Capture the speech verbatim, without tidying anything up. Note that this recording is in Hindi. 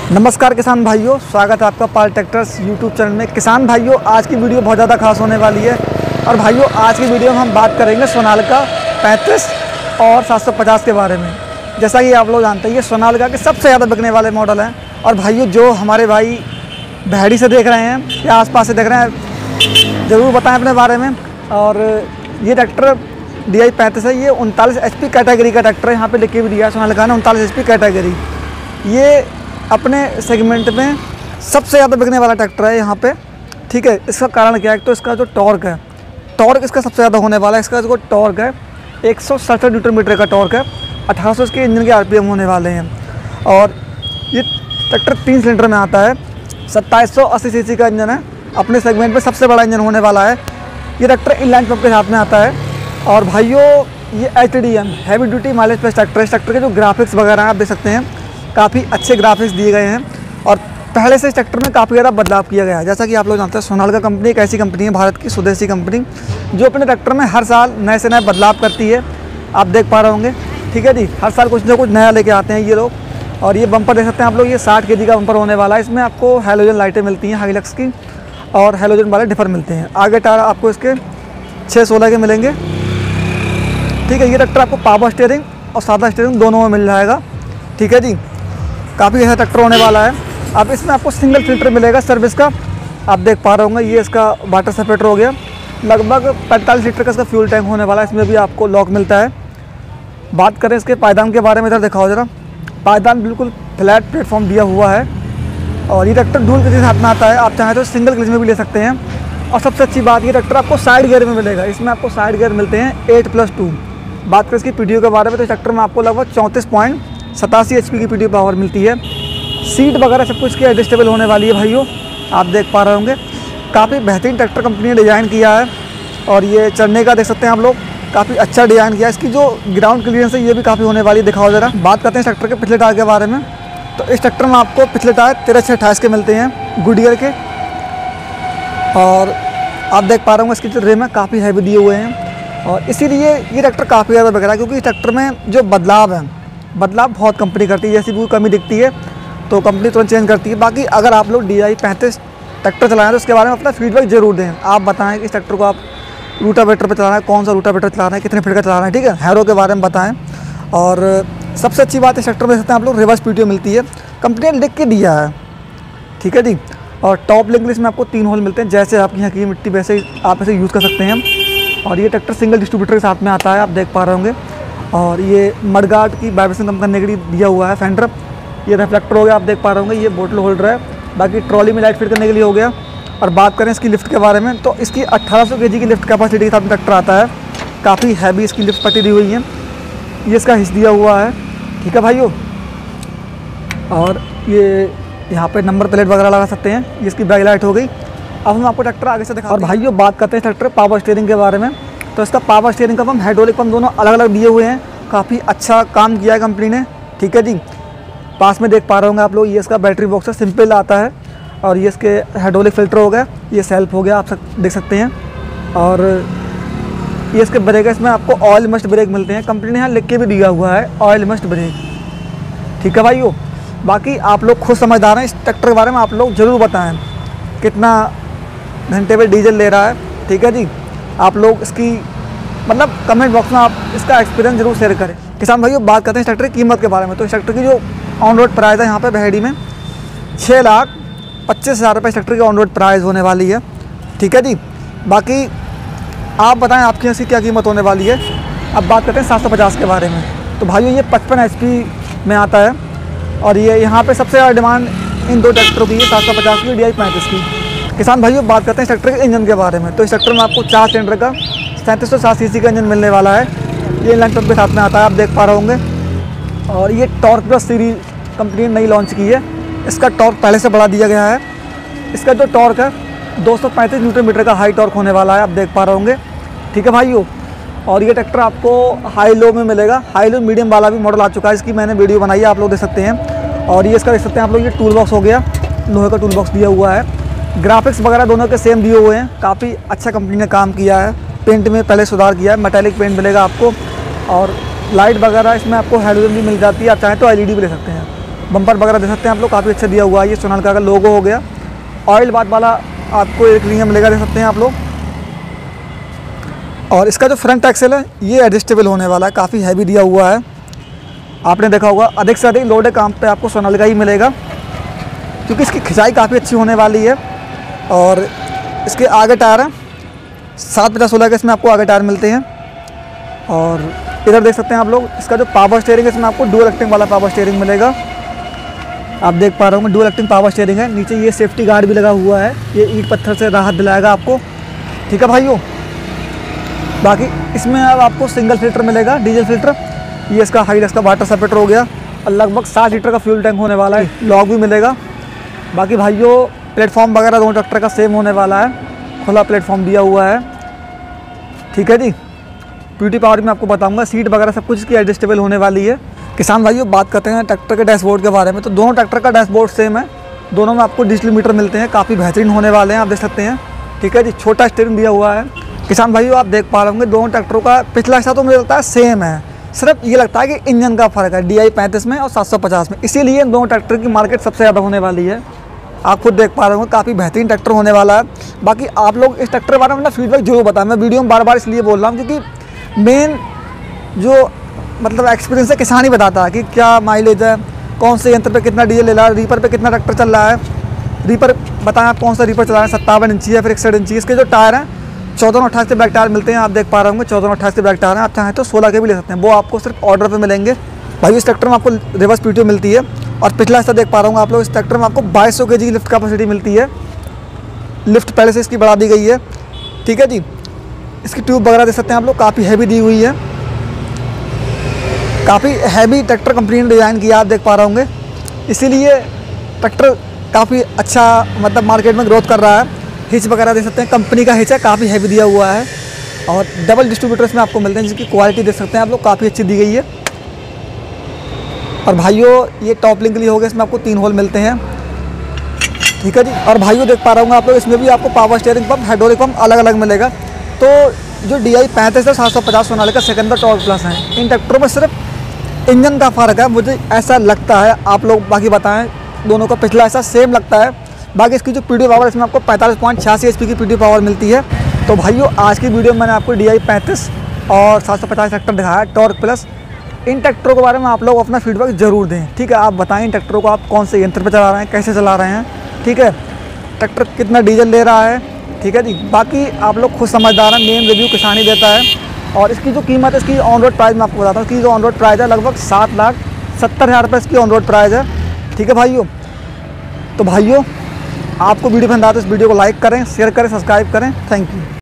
नमस्कार किसान भाइयों, स्वागत है आपका पाल ट्रैक्टर्स यूट्यूब चैनल में। किसान भाइयों, आज की वीडियो बहुत ज़्यादा खास होने वाली है। और भाइयों, आज की वीडियो में हम बात करेंगे सोनालिका पैंतीस और सात सौ पचास के बारे में। जैसा कि आप लोग जानते हैं, ये सोनालिका के सबसे ज़्यादा बिकने वाले मॉडल हैं। और भाइयों, जो हमारे भाई भैड़ी से देख रहे हैं या आसपास से देख रहे हैं, ज़रूर बताएं अपने बारे में। और ये ट्रैक्टर डी आई पैंतीस है, ये उनतालीस एच पी कैटेगरी का ट्रैक्टर है। यहाँ पे लिख के भी दिया है सोनालिका ने उनतालीस एच पी कैटेगरी। ये अपने सेगमेंट में सबसे ज़्यादा बिकने वाला ट्रैक्टर है यहाँ पे। ठीक है, इसका कारण क्या है? तो इसका जो टॉर्क है, टॉर्क इसका सबसे ज़्यादा होने वाला है। इसका जो टॉर्क है एक सौ सड़सठ न्यूटन मीटर का टॉर्क है। अठारह सौ इसके इंजन के आरपीएम होने वाले हैं। और ये ट्रैक्टर तीन सिलेंडर में आता है। सत्ताईस सौ अस्सी सीसी का इंजन है। अपने सेगमेंट में सबसे बड़ा इंजन होने वाला है। ये ट्रैक्टर इनलाइन पंप के साथ में आता है। और भाइयों, ये H T D M heavy duty mileage plus tractor है। इस ट्रैक्टर के जो ग्राफिक्स वगैरह आप देख सकते हैं, काफ़ी अच्छे ग्राफिक्स दिए गए हैं। और पहले से इस ट्रैक्टर में काफ़ी ज़्यादा बदलाव किया गया है। जैसा कि आप लोग जानते हैं, सोनालिका कंपनी एक ऐसी कंपनी है, भारत की स्वदेशी कंपनी, जो अपने ट्रैक्टर में हर साल नए से नए बदलाव करती है। आप देख पा रहे होंगे। ठीक है जी, हर साल कुछ ना कुछ नया लेके आते हैं ये लोग। और ये बम्पर देख सकते हैं आप लोग, ये साठ के जी का बम्पर होने वाला है। इसमें आपको हैलोजन लाइटें मिलती हैं हाइलक्स की, और हैलोजन वाले डिफर मिलते हैं। आगे टायर आपको इसके छः सोलह के मिलेंगे। ठीक है, ये ट्रैक्टर आपको पावर स्टीयरिंग और सादा स्टीयरिंग दोनों में मिल जाएगा। ठीक है जी, काफ़ी अच्छा ट्रैक्टर होने वाला है। अब इसमें आपको सिंगल फिल्टर मिलेगा सर्विस का। आप देख पा रहे होंगे, ये इसका वाटर सेपरेटर हो गया। लगभग पैंतालीस लीटर का इसका फ्यूल टैंक होने वाला है। इसमें भी आपको लॉक मिलता है। बात करें इसके पायदान के बारे में, इधर दिखाओ ज़रा। पायदान बिल्कुल फ्लैट प्लेटफॉर्म दिया हुआ है। और ये ट्रैक्टर डुअल क्लच के साथ में आता है। आप चाहें तो सिंगल क्लच में भी ले सकते हैं। और सबसे अच्छी बात, ये ट्रैक्टर आपको साइड गियर में मिलेगा। इसमें आपको साइड गियर मिलते हैं एट प्लस टू। बात करें इसकी पीडीओ के बारे में, तो इस ट्रैक्टर में आपको लगभग चौंतीस पॉइंट सतासी एच पी की पीडीओ पावर मिलती है। सीट वगैरह सब कुछ की एडजस्टेबल होने वाली है भाइयों, आप देख पा रहे होंगे। काफ़ी बेहतरीन ट्रैक्टर कंपनी ने डिज़ाइन किया है। और ये चढ़ने का देख सकते हैं आप लोग, काफ़ी अच्छा डिज़ाइन किया है। इसकी जो ग्राउंड क्लियरेंस है, ये भी काफ़ी होने वाली है। दिखाओ ज़रा। बात करते हैं इस ट्रैक्टर के पिछले टायर के बारे में, तो इस ट्रैक्टर में आपको पिछले टायर तेरह छः अट्ठाईस के मिलते हैं गुडियर के। और आप देख पा रहे होंगे, इसकी जो रिम है काफ़ी हैवी दिए हुए हैं। और इसीलिए ये ट्रैक्टर काफ़ी ज़्यादा बिक रहा है, क्योंकि इस ट्रैक्टर में जो बदलाव है, बदलाव बहुत कंपनी करती है। जैसी भी कमी दिखती है तो कंपनी तुरंत चेंज करती है। बाकी अगर आप लोग डी आई पैंतीस ट्रैक्टर चलाएं तो उसके बारे में अपना फीडबैक जरूर दें। आप बताएं कि इस ट्रैक्टर को आप रूटावेटर पे चलाना है, कौन सा रूटावेटर चलाना है, कितने फीट का चलाना है। ठीक है, हैरो के बारे में बताएं। और सबसे अच्छी बात इस ट्रैक्टर में देख सकते हैं आप लोग, रिवर्स पीटीओ मिलती है, कंपनी ने लिख के दिया है। ठीक है जी। और टॉप लिंक लिस्ट में आपको तीन होल मिलते हैं। जैसे आपकी यहाँ की मिट्टी वैसे ही आप इसे यूज़ कर सकते हैं। और ये ट्रैक्टर सिंगल डिस्ट्रीब्यूटर के साथ में आता है, आप देख पा रहे होंगे। और ये मडगार्ड की वाइब्रेशन कम करने के लिए दिया हुआ है फेंडर। ये रिफ्लेक्टर हो गया, आप देख पा रहे होंगे। ये बोतल होल्डर है। बाकी ट्रॉली में लाइट फिट करने के लिए हो गया। और बात करें इसकी लिफ्ट के बारे में, तो इसकी अठारह सौ के जी की लिफ्ट कैपेसिटी के साथ ट्रैक्टर आता है। काफ़ी हैवी इसकी लिफ्ट पट्टी दी हुई है। ये इसका हिस्सा दिया हुआ है। ठीक है भाइयों। और ये यहाँ पे नंबर प्लेट वगैरह लगा सकते हैं। ये इसकी बैक लाइट हो गई। अब हम आपको ट्रैक्टर आगे से दिखाते हैं। और भाइयों, बात करते हैं ट्रैक्टर पावर स्टीयरिंग के बारे में, तो इसका पावर स्टीयरिंग का पंप, हाइड्रोलिक पंप दोनों अलग अलग दिए हुए हैं। काफ़ी अच्छा काम किया है कंपनी ने। ठीक है जी। पास में देख पा रहे होंगे आप लोग, ये इसका बैटरी बॉक्स है, सिंपल आता है। और ये इसके हाइड्रोलिक फिल्टर हो गया, ये सेल्फ हो गया, आप सब देख सकते हैं। और ये इसके ब्रेक है, इसमें आपको ऑयल मस्ट ब्रेक मिलते हैं। कंपनी ने यहाँ लिख के भी दिया हुआ है ऑयल मस्ट ब्रेक। ठीक है भाइयों। बाकी आप लोग खुद समझदार हैं, इस ट्रैक्टर के बारे में आप लोग ज़रूर बताएं कितना घंटे पे डीजल ले रहा है। ठीक है जी। आप लोग इसकी मतलब कमेंट बॉक्स में आप इसका एक्सपीरियंस जरूर शेयर करें। किसान भाइयों, बात करते हैं इस ट्रैक्टर की कीमत के बारे में, तो इस ट्रैक्टर की जो ऑन रोड प्राइस है यहाँ पे बहेड़ी में छः लाख पच्चीस हज़ार रुपये इस ट्रैक्टर की ऑन रोड प्राइस होने वाली है। ठीक है जी। बाकी आप बताएं आपके यहाँ से क्या कीमत होने वाली है। अब बात करते हैं सात सौ पचास के बारे में, तो भाइयों ये पचपन एच पी में आता है। और ये यहाँ पे सबसे ज़्यादा डिमांड इन दो ट्रैक्टरों की है, सात सौ पचास की, डी आई पैंतीस की। किसान भाइयों, बात करते हैं इस ट्रैक्टर के इंजन के बारे में, तो इस ट्रैक्टर में आपको चार सिलेंडर का सैंतीस सौ सात सी सी का इंजन मिलने वाला है। ये इनलाइन पंप के साथ में आता है, आप देख पा रहे होंगे। और ये टॉर्क प्लस सीरीज कंपनी ने नई लॉन्च की है। इसका टॉर्क पहले से बढ़ा दिया गया है। इसका जो टॉर्क है दो सौ पैंतीस न्यूटन मीटर का हाई टॉर्क होने वाला है, आप देख पा रहे होंगे। ठीक है भाइयों। और ये ट्रैक्टर आपको हाई लो में मिलेगा। हाई लो मीडियम वाला भी मॉडल आ चुका है, इसकी मैंने वीडियो बनाई है, आप लोग देख सकते हैं। और ये इसका देख सकते हैं आप लोग, ये टूल बॉक्स हो गया, लोहे का टूल बॉक्स दिया हुआ है। ग्राफिक्स वगैरह दोनों के सेम दिए हुए हैं। काफ़ी अच्छा कंपनी ने काम किया है। पेंट में पहले सुधार किया है, मेटालिक पेंट मिलेगा आपको। और लाइट वगैरह इसमें आपको हैलोजन भी मिल जाती है, आप चाहें तो एलईडी भी ले सकते हैं। बम्पर वगैरह दे सकते हैं आप लोग, काफ़ी अच्छा दिया हुआ है। ये सोनालिका का लोगो हो गया। ऑयल बात वाला आपको एक रिंग मिलेगा, दे सकते हैं आप लोग। और इसका जो फ्रंट एक्सेल है ये एडजस्टेबल होने वाला है, काफ़ी हैवी दिया हुआ है। आपने देखा होगा अधिक से अधिक लोड काम पे आपको सोनालिका ही मिलेगा, क्योंकि इसकी खिंचाई काफ़ी अच्छी होने वाली है। और इसके आगे टायर हैं सात पचास सोलह के, इसमें आपको आगे टायर मिलते हैं। और इधर देख सकते हैं आप लोग, इसका जो पावर स्टीयरिंग है इसमें आपको डुअल एक्टिंग वाला पावर स्टीयरिंग मिलेगा। आप देख पा रहे हो डुअल एक्टिंग पावर स्टीयरिंग है। नीचे ये सेफ्टी गार्ड भी लगा हुआ है, ये ईंट पत्थर से राहत दिलाएगा आपको, ठीक है भाइयों। बाकी इसमें अब आपको सिंगल फिल्टर मिलेगा, डीजल फिल्टर। ये इसका हाइडेक्स का वाटर सेपरेटर हो गया, और लगभग सात लीटर का फ्यूल टैंक होने वाला है। लॉक भी मिलेगा। बाकी भाइयों प्लेटफॉर्म वगैरह दोनों ट्रैक्टर का सेम होने वाला है, खुला प्लेटफॉर्म दिया हुआ है, ठीक है जी। पीटी पावर में आपको बताऊंगा, सीट वगैरह सब कुछ इसकी एडजस्टेबल होने वाली है। किसान भाइयों बात करते हैं ट्रैक्टर के डैशबोर्ड के बारे में, तो दोनों ट्रैक्टर का डैशबोर्ड सेम है। दोनों में आपको डिजिटल मीटर मिलते हैं, काफ़ी बेहतरीन होने वाले हैं, आप देख सकते हैं, ठीक है जी। छोटा स्टीयरिंग दिया हुआ है। किसान भाइयों आप देख पा रहे होंगे दोनों ट्रैक्टरों का पिछला हिस्सा तो मुझे लगता है सेम है, सिर्फ ये लगता है कि इंजन का फ़र्क है, डी आई पैंतीस में और सात सौ पचास में, इसीलिए दोनों ट्रैक्टर की मार्केट सबसे ज़्यादा होने वाली है। आप खुद देख पा रहे होंगे काफ़ी बेहतरीन ट्रैक्टर होने वाला है। बाकी आप लोग इस ट्रैक्टर के बारे में अपना फीडबैक जरूर बताएं। मैं वीडियो में बार बार इसलिए बोल रहा हूँ क्योंकि मेन जो मतलब एक्सपीरियंस है किसान ही बताता है कि क्या माइलेज है, कौन से यंत्र पे कितना डीजल ले रहा है, रीपर पे कितना ट्रैक्टर चल रहा है। रीपर बताएं आप कौन सा रीपर चला रहे हैं, सत्तावन इंची या फिर इकसठ इंची। इसके जो टायर हैं चौदह अट्ठाईस के ब्लैक टायर मिलते हैं, आप देख पा रहे होंगे चौदह अट्ठाईस के ब्लैक टायर हैं। आप चाहें तो सोलह के भी ले सकते हैं, वो आपको सिर्फ ऑर्डर पे मिलेंगे। भाई इस ट्रैक्टर में आपको रिवर्स पीटीओ मिलती है। और पिछला हिस्सा देख पा रहे होंगे आप लोग, इस ट्रैक्टर में आपको बाईस सौ के जी की लिफ्ट कैपेसिटी मिलती है। लिफ्ट पहले से इसकी बढ़ा दी गई है, ठीक है जी। इसकी ट्यूब वगैरह देख सकते हैं आप लोग, काफ़ी हैवी दी हुई है, काफ़ी हैवी ट्रैक्टर कंपनी ने डिज़ाइन किया, आप देख पा रहे होंगे। इसीलिए ट्रैक्टर काफ़ी अच्छा मतलब मार्केट में ग्रोथ कर रहा है। हिच वगैरह देख सकते हैं, कंपनी का हिच है, काफ़ी हैवी दिया हुआ है। और डबल डिस्ट्रीब्यूटर्स में आपको मिलते हैं, जिसकी क्वालिटी देख सकते हैं आप लोग, काफ़ी अच्छी दी गई है। और भाइयों ये टॉप लिंक के लिए हो गया, इसमें आपको तीन होल मिलते हैं, ठीक है जी। और भाइयों देख पा रहे होंगे आप लोग, इसमें भी आपको power steering pump, hydraulic pump अलग अलग मिलेगा। तो जो डी आई पैंतीस है सात सौ पचास सोनालिका सेकंडर टॉर्क प्लस है, इन ट्रैक्टरों में सिर्फ इंजन का फ़र्क है, मुझे ऐसा लगता है। आप लोग बाकी बताएं, दोनों का पिछला ऐसा सेम लगता है। बाकी इसकी जो पीडीओ पावर, इसमें आपको पैंतालीस पॉइंट छियासी एच पी की पीडीओ पावर मिलती है। तो भाइयों आज की वीडियो में मैंने आपको डी आई पैंतीस और सात सौ पचास ट्रैक्टर दिखाया टॉर्क प्लस। इन ट्रैक्टरों के बारे में आप लोग अपना फीडबैक जरूर दें, ठीक है। आप बताएं इन ट्रैक्टरों को आप कौन से यंत्र पर चला रहे हैं, कैसे चला रहे हैं, ठीक है। ट्रैक्टर कितना डीजल ले रहा है, ठीक है जी। बाकी आप लोग खुद समझदार हैं, मेन रिव्यू किसान ही देता है। और इसकी जो कीमत है, इसकी ऑन रोड प्राइस मैं आपको बताता हूँ। इसकी जो ऑन रोड प्राइस है लगभग सात लाख सत्तर हज़ार रुपये इसकी ऑन रोड प्राइस है, ठीक है भाइयों। तो भाइयों आपको वीडियो पसंद आता है तो इस वीडियो को लाइक करें, शेयर करें, सब्सक्राइब करें। Thank you.